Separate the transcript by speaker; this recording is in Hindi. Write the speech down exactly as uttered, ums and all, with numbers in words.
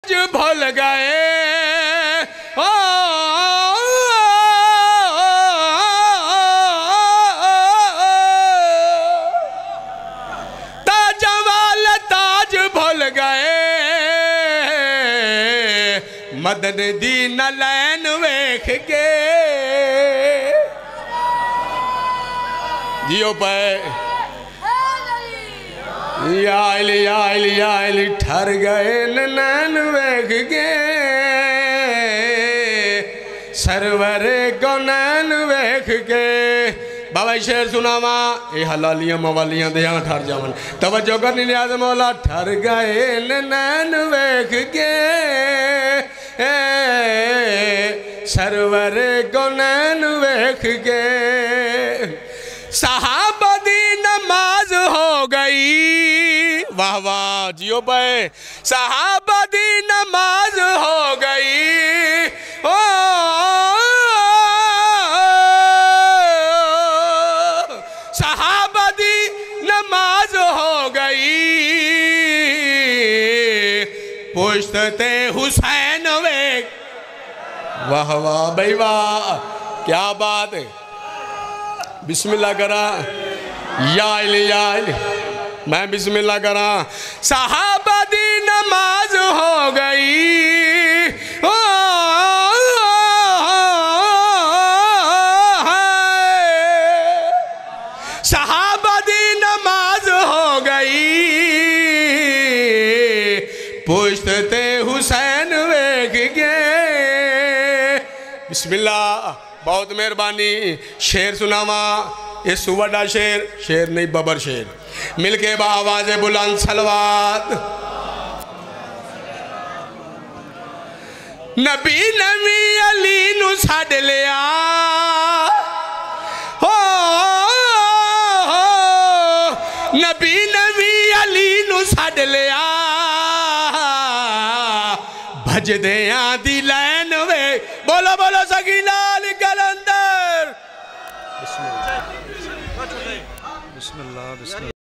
Speaker 1: ताज भूल गए ओ ताजा वाला ताज भूल गए मदन दी नलैन वेख के जियो पे याल याल याल ठर गए नैन वेख के सरवर को नैन वेख के। बाबा शेर सुनावा ये हलालियां मवालियां दे ठर जावन तवज्जो करनी नियाज मौला ठर गए नैन वेख के सरवर को नैन वेख के। सहाबा दी नमाज हो गई वाह वाह जियो भाई सहाबा दी नमाज हो गई ओ सहाबा दी नमाज हो गई पुश्ते हुसैन वे वाह वाह भाई वाह क्या बात है। बिस्मिल्लाह करा याल याल मैं बिस्मिल्लाह करा सहाबा दी नमाज हो गई ओ सहाबा दी नमाज हो गई पुश्ते हुसैन वेख के। बिस्मिल्लाह बहुत मेहरबानी शेर सुनावा ये सुवड़ा शेर शेर नहीं बबर शेर मिलके बावाज़े बुलंद सलवात। नबी नबी अली नु छड़ लिया हो नबी नबी अली नु छड़ लिया भजदियां दी लैन वे बोलो बोलो सकीना कलंदर। बिस्मिल्लाह बिस्मिल्लाह बिस्मिल्लाह।